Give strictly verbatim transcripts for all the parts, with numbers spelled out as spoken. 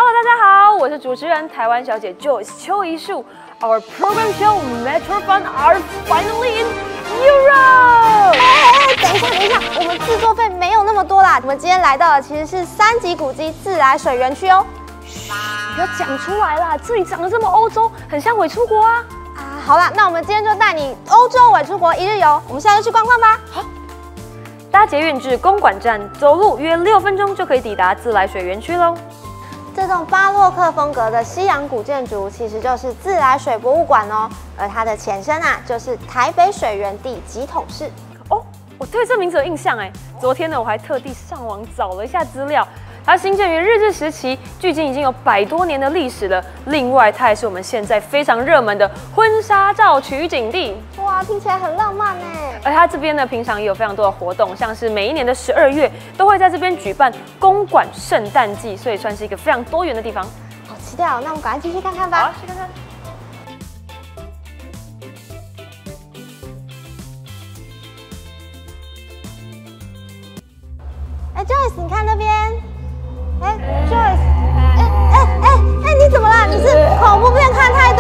Hello， 大家好，我是主持人台湾小姐 Joyce 邱怡树。Our program show Metro Fun are finally in Europe。 哎哎，等一下，等一下，我们制作费没有那么多啦。我们今天来到的其实是三级古迹自来水园区哦。 嘘，不要讲出来啦，这里长得这么欧洲，很像伪出国啊。 啊，好啦，那我们今天就带你欧洲伪出国一日游。我们现在就去逛逛吧。 好。搭捷运至公馆站，走路约六分钟就可以抵达自来水园区喽。 这栋巴洛克风格的西洋古建筑，其实就是自来水博物馆哦。而它的前身啊，就是台北水源地集统室。 哦，我对这名字有印象哎。昨天呢，我还特地上网找了一下资料。它兴建于日治时期，距今已经有百多年的历史了。另外，它也是我们现在非常热门的婚纱照取景地。 哇，听起来很浪漫哎！ 而它这边呢，平常也有非常多的活动，像是每一年的十二月都会在这边举办公馆圣诞季，所以算是一个非常多元的地方。 好期待哦！那我们赶快进去看看吧。 好，去看看。 哎 ，Joyce， 你看那边。哎 ，Joyce， 哎哎哎哎，你怎么了？你是恐怖片看太多？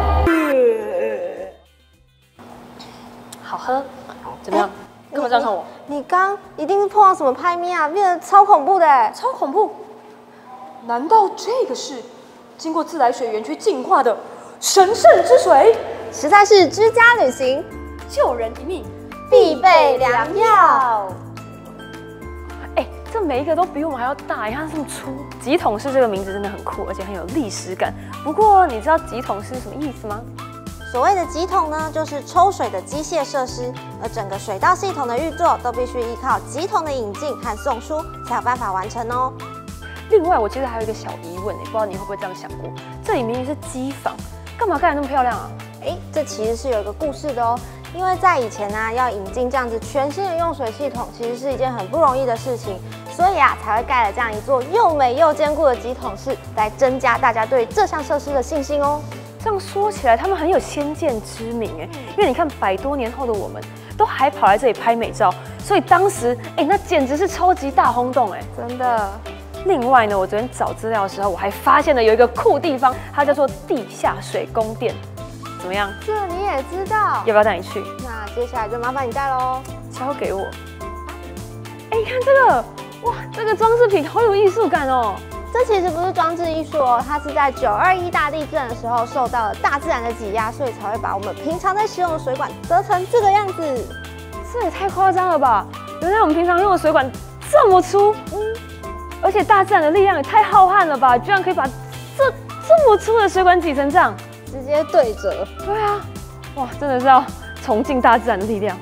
好喝，怎么样？你干嘛这样看我？ 你刚一定是碰到什么拍咪啊，变得超恐怖的哎！ 超恐怖！难道这个是经过自来水园区净化的神圣之水？ 实在是居家旅行救人一命必备良药。 哎，这每一个都比我们还要大，你看这么粗。集统室这个名字真的很酷，而且很有历史感。不过你知道集统室是什么意思吗？ 所谓的集统呢，就是抽水的机械设施，而整个水道系统的运作都必须依靠集统的引进和送输，才有办法完成哦。 另外，我其实还有一个小疑问，不知道你会不会这样想过？这里明明是机房，干嘛盖得那么漂亮啊？ 哎，这其实是有一个故事的哦。因为在以前呢、啊，要引进这样子全新的用水系统，其实是一件很不容易的事情，所以啊，才会盖了这样一座又美又坚固的集统室，来增加大家对这项设施的信心哦。 这样说起来，他们很有先见之明哎，因为你看百多年后的我们，都还跑来这里拍美照，所以当时哎，那简直是超级大轰动哎， 真的。 另外呢，我昨天找资料的时候，我还发现了有一个酷地方，它叫做地下水宫殿，怎么样？ 这你也知道？ 要不要带你去？ 那接下来就麻烦你带喽， 交给我。哎，你看这个，哇，这个装饰品好有艺术感哦。 这其实不是装置艺术哦，它是在九二一大地震的时候受到了大自然的挤压，所以才会把我们平常在使用的水管折成这个样子。 这也太夸张了吧！原来我们平常用的水管这么粗，嗯，而且大自然的力量也太浩瀚了吧！居然可以把这这么粗的水管挤成这样， 直接对折。 对啊，哇，真的是要崇敬大自然的力量。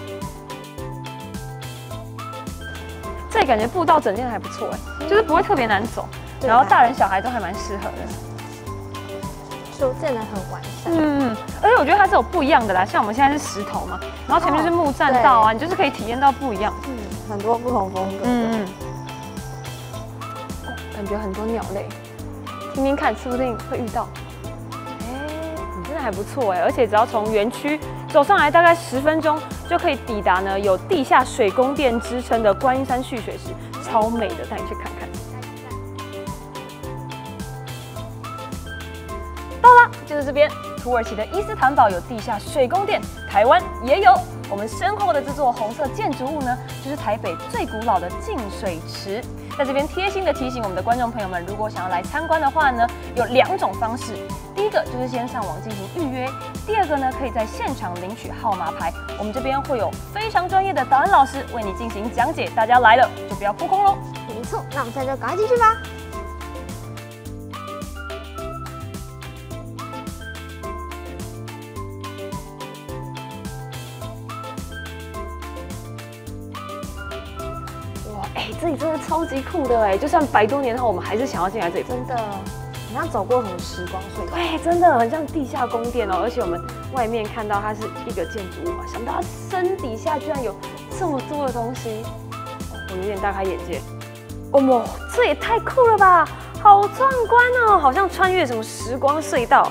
这里感觉步道整建还不错哎，就是不会特别难走，然后大人小孩都还蛮适合的， 修建得很完善。 嗯，而且我觉得它是有不一样的啦，像我们现在是石头嘛，然后前面就是木栈道啊，你就是可以体验到不一样， 嗯，很多不同风格。 嗯嗯，感觉很多鸟类，听听看，说不定会遇到。哎，你真的还不错哎，而且只要从园区走上来大概十分钟，就可以抵达呢有地下水宫殿之称的观音山蓄水池，超美的，带你去看看。到啦，就是这边，土耳其的伊斯坦堡有地下水宫殿，台湾也有。我们身后的这座红色建筑物呢，就是台北最古老的净水池。在这边贴心的提醒我们的观众朋友们，如果想要来参观的话呢，有两种方式。第一个就是先上网进行预约，第二个呢，可以在现场领取号码牌。我们这边会有非常专业的导览老师为你进行讲解。大家来了就不要扑空喽。 没错，那我们现在就赶快进去吧。 哎，这里真的超级酷的哎！就算百多年后，我们还是想要进来这里。 真的，好像走过什么时光隧道。 对，真的很像地下宫殿哦。而且我们外面看到它是一个建筑物嘛，想不到它深底下居然有这么多的东西，我有点大开眼界。哦莫，这也太酷了吧！好壮观哦，好像穿越什么时光隧道。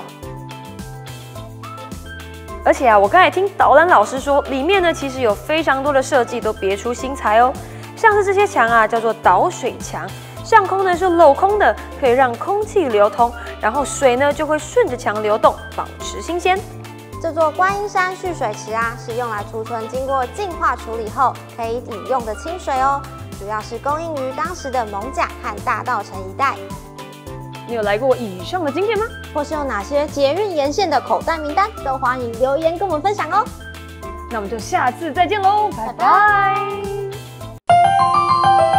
而且啊，我刚才听导览老师说，里面呢其实有非常多的设计都别出心裁哦。像是这些墙啊，叫做导水墙， 上空呢是镂空的，可以让空气流通，然后水呢就会顺着墙流动，保持新鲜。 这座观音山蓄水池啊，是用来储存经过净化处理后可以饮用的清水哦，主要是供应于当时的艋舺和大稻埕一带。 你有来过以上的景点吗？ 或是有哪些捷运沿线的口袋名单，都欢迎留言跟我们分享哦。 那我们就下次再见喽，拜拜。